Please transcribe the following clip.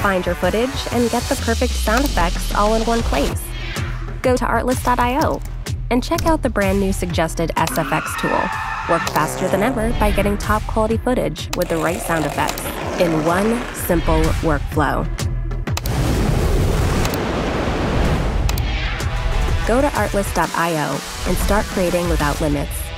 find your footage and get the perfect sound effects all in one place. Go to Artlist.io and check out the brand new suggested SFX tool. Work faster than ever by getting top quality footage with the right sound effects in one simple workflow. Go to Artlist.io and start creating without limits.